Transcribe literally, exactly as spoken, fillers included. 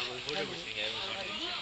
What are we saying? I was not able to.